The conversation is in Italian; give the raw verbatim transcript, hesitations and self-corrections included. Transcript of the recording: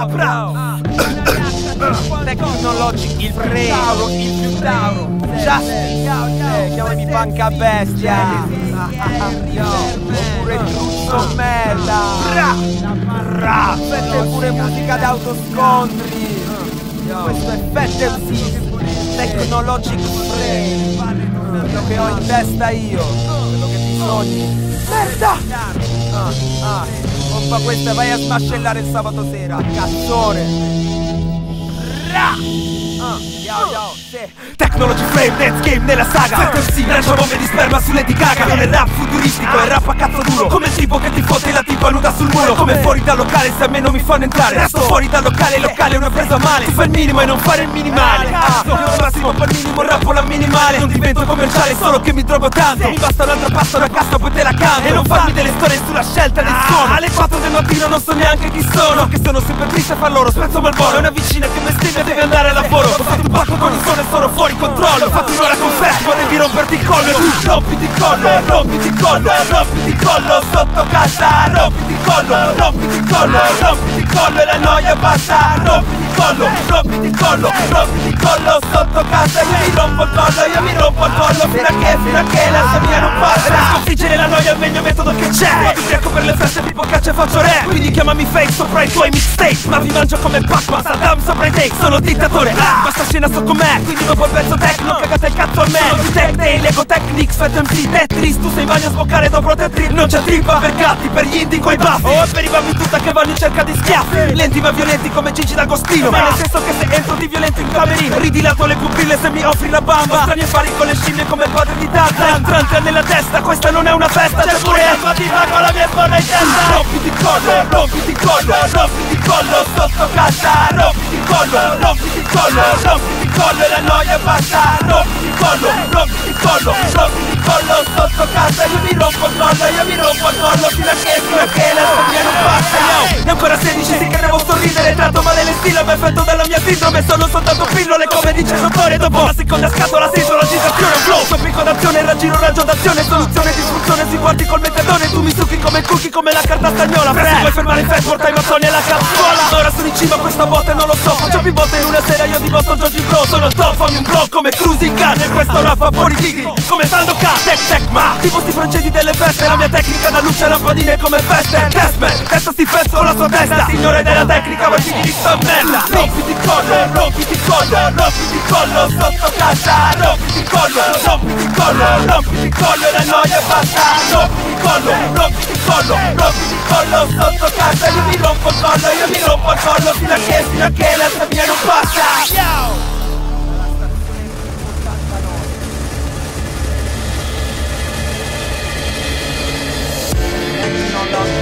bravo. Tecnologic, il Tauro, il più Tauro. Justin, chiamami Banca Bestia. Oppure giusto merda. Questa è pure musica d'autoscontri. Questo è Fat M C, Tecnologic Frame. Quello che ho in testa io, quello che ti sogni. Merda! Ah, ah, pompa questa, vai a smascellare il sabato sera, cazzone! Ra! Ah, yao, yao, sì. Technology Frame, Dance Game nella saga Fat M C, lancia bombe di sperma su Lady Gaga. Non è rap futuristico, è rap a cazzo duro. Come il tipo che ti fotte la tipa nuda sul muro. Come fuori dal locale se a me non mi fanno entrare. Resto fuori dal locale, il locale è una presa male. Tu fai il minimo e non fare il minimale. Ah, io al massimo per minimo rappo la minimale. Non divento commerciale, solo che mi drogo tanto. Mi basta un'altra pasta, una cassa, poi te la cambio. E non farmi delle storie sulla scelta del suono. Alle quattro del mattino non so neanche chi sono. Che sono super triste a far loro, spezzo malboro. È una vicina che mi stime, deve andare al lavoro. Ho fatto un pacco con il suono e sono fuori controllo. Ho fatto un'ora con Fat, volevi romperti il collo. Tu rompiti il collo, rompiti il collo, rompiti il collo sotto casa. Rompiti il collo, rompiti il collo, rompiti il collo e la noia basta. Rompiti il collo, rompiti il collo, rompiti il collo sotto casa. Io mi rompo il collo, io mi rompo il collo. Fino a che, fino a che la mia non passa. Per sconfiggere la noia è il meglio metodo che c'è. Ti ubriaco per le feste, tipo caccia e faccio rap. Quindi chiamami fake sopra i tuoi mixtape. Ma vi mangio come Pac-Man, Saddam sopra i take. Sono dittatore, ah, questa scena so com'è. Quindi dopo il pezzo techno, cagate il cazzo a me. Sono più tech day, Lego Technics, Fat M C, Tetris. Tu sei in bagno a sboccare dopo te trip. Non c'è trippa per gatti, per gli indie coi baffi. O per i bambi tutta che vanno in cerca di schiaffi. Lenti ma violenti come Gigi D'Agostino. Ma nel senso che se entro di violento in camerino ridilato le pupille se mi offri la bamba. Strani affari con le scimmie come il padre di Tarzan. Trantra nella testa, questa non è una festa. C'è pure alma diva con la mia spalla in testa. Rompiti il collo, rompiti il collo, rompiti il collo sotto casa. Rompiti il collo, rompiti il collo, rompiti il collo e la noia basta. Rompiti il collo, rompiti il collo, rompiti il collo sotto casa. Io mi rompo il collo, io mi rompo il collo fino a che, fino a che la storia non passa. Yo, e ancora sedici sì che devo sorridere. Tratto male le stile, ma effetto della mia sindrome. Sono soltanto pillole come dice il dottore. Dopo la seconda scatola sento la agitazione. Flow, sto picco d'azione, raggiro raggio d'azione. Soluzione, disfunzione, si guardi col metadone. Tu mi succhi come cookie, come la carta stagnola. Presto vuoi fermare il fat, porta i mattoni alla cazzuola. Ora sono in cima a questa botta e non lo so. Faccio più botte in una sera, io di botto Giorgi Bro. Sono il top, fammi un blog come Cruising Gun. E questo rap a fuori digri, come Sandokan. Tech tech ma, tipo sti francesi delle feste. La mia tecnica da luce lampadine come feste. Testman, testa sti pezzo con la sua testa. Signore della tecnica, ma figli di sta merda. Rompiti il collo, rompiti il collo, rompiti il collo sotto casa. Rompiti il collo, rompiti il collo, rompiti il collo e la noia basta. Rompiti il collo, rompiti il collo, rompiti il collo sotto casa. Io mi rompo il collo, io mi rompo il collo fino a che, fino a che la mia non passa. Yo! Tecnologic